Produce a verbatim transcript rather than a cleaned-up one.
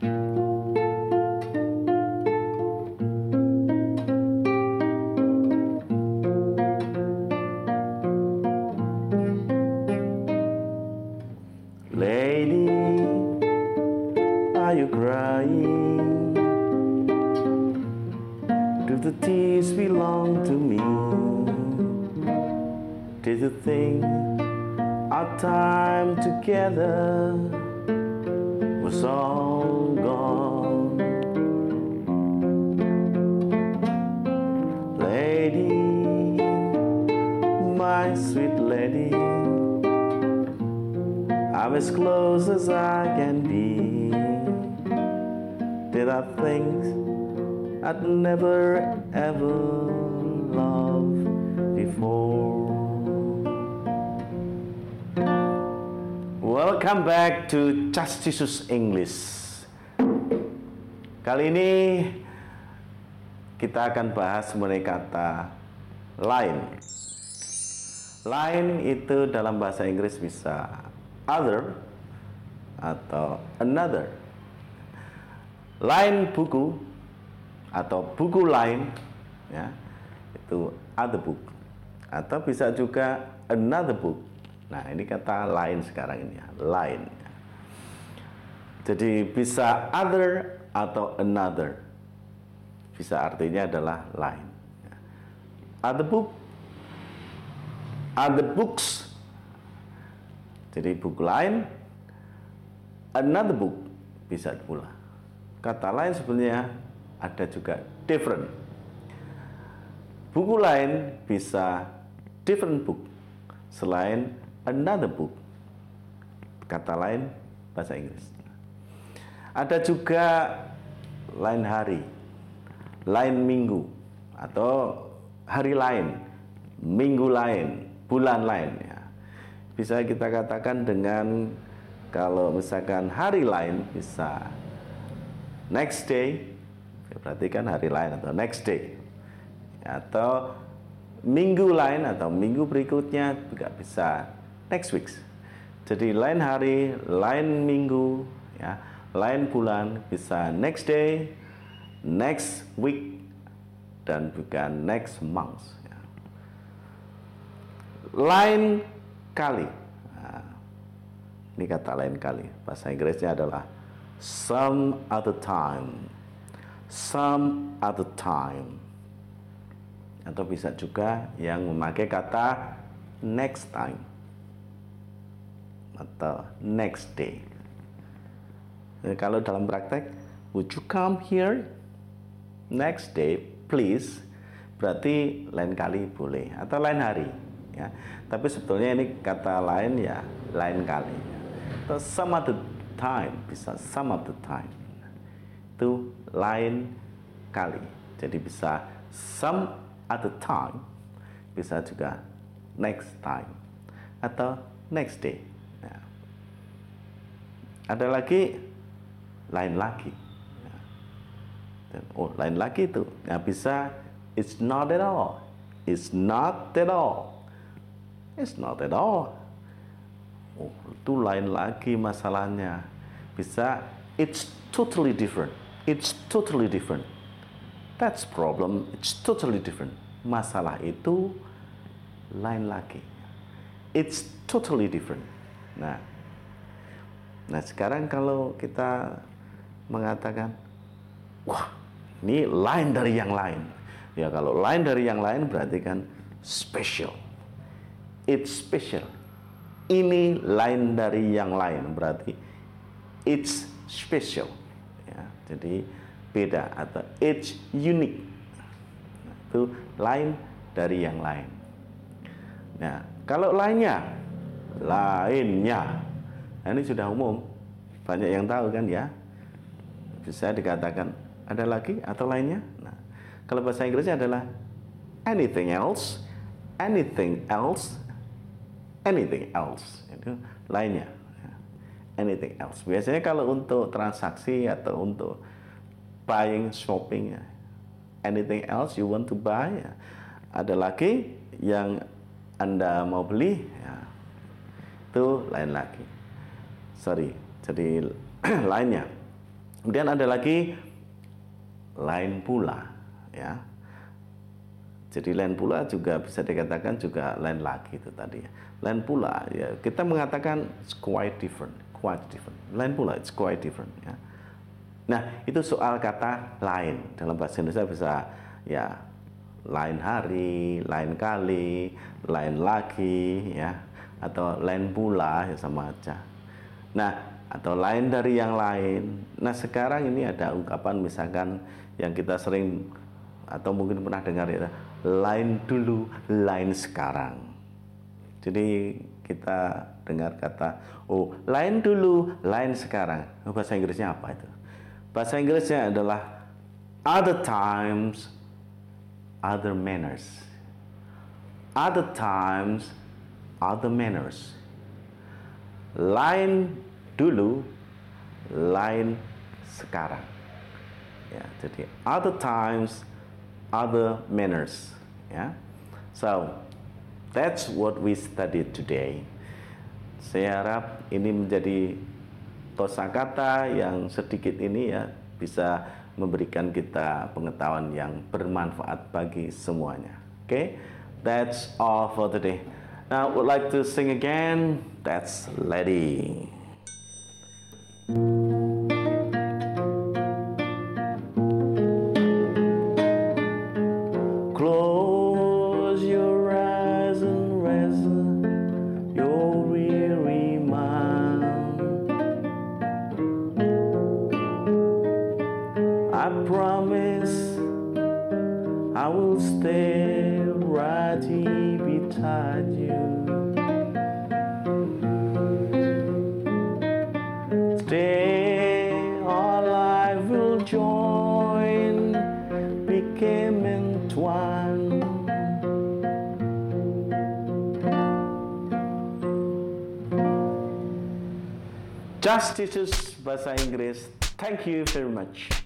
Lady, are you crying? Do the tears belong to me? Did you think our time together was all gone? Lady, my sweet lady, I'm as close as I can be. There are things I'd never ever loved before. Welcome back to Justice's English. Kali ini kita akan bahas mengenai kata lain. Lain itu dalam bahasa Inggris bisa other atau another. Lain buku atau buku lain, ya, itu other book, atau bisa juga another book. Nah, ini kata lain sekarang ini ya, lain. Jadi bisa other atau another, bisa artinya adalah lain. Other book, other books. Jadi buku lain, another book bisa pula. Kata lain sebenarnya ada juga different. Buku lain bisa different book selain another book. Kata lain bahasa Inggris. Ada juga lain hari, lain minggu, atau hari lain, minggu lain, bulan lain. Ya. Bisa kita katakan dengan kalau misalkan hari lain bisa next day, berarti kan hari lain atau next day, atau minggu lain atau minggu berikutnya juga bisa next week. Jadi lain hari, lain minggu, ya, lain bulan bisa next day, next week, dan juga next month. Ya. Lain kali. Nah, ini kata lain kali. Bahasa Inggrisnya adalah some other time. Some other time. Atau bisa juga yang memakai kata next time atau next day. Jadi kalau dalam praktek, would you come here next day please? Berarti lain kali boleh atau lain hari. Ya, tapi sebetulnya ini kata lain ya lain kali. Atau some other time, bisa some of the time. Itu lain kali. Jadi bisa some other time, bisa juga next time atau next day. Ya. Ada lagi lain lagi. Ya. Oh, lain lagi itu ya bisa it's not at all. It's not at all. It's not at all. Oh, itu lain lagi masalahnya. Bisa it's totally different. It's totally different. That's problem. It's totally different. Masalah itu lain lagi. It's totally different. Nah, nah sekarang kalau kita mengatakan, wah, ini lain dari yang lain. Ya kalau lain dari yang lain berarti kan special. It's special. Ini lain dari yang lain, berarti it's special. Ya, jadi beda atau it's unique. Nah, itu lain dari yang lain. Nah, kalau lainnya, lainnya. Nah, ini sudah umum, banyak yang tahu kan ya. Bisa dikatakan ada lagi atau lainnya. Nah, kalau bahasa Inggrisnya adalah anything else, anything else. Anything else, itu lainnya. Anything else. Biasanya kalau untuk transaksi atau untuk buying, shopping, anything else you want to buy, ya. Ada lagi yang Anda mau beli, ya. Itu lain lagi. Sorry, jadi lainnya. Kemudian ada lagi lain pula, ya. Jadi lain pula juga bisa dikatakan juga lain lagi itu tadi. Lain pula, ya kita mengatakan it's quite different, quite different. Lain pula, it's quite different. Ya. Nah itu soal kata lain dalam bahasa Indonesia bisa ya lain hari, lain kali, lain lagi, ya atau lain pula ya sama aja. Nah atau lain dari yang lain. Nah sekarang ini ada ungkapan misalkan yang kita sering atau mungkin pernah dengar ya, lain dulu, lain sekarang. Jadi kita dengar kata, oh lain dulu, lain sekarang. Bahasa Inggrisnya apa itu? Bahasa Inggrisnya adalah other times, other manners. Other times, other manners. Lain dulu, lain sekarang. Ya, jadi other times, other manners. Ya, so that's what we studied today. Saya harap ini menjadi kosakata yang sedikit ini ya bisa memberikan kita pengetahuan yang bermanfaat bagi semuanya. Okay, that's all for today. Now, I would like to sing again. That's Lady. Close your eyes and rest your weary mind. I promise I will stay right here beside you. Stay, all I will join, became entwined. Just teaches Bahasa Inggris. Thank you very much.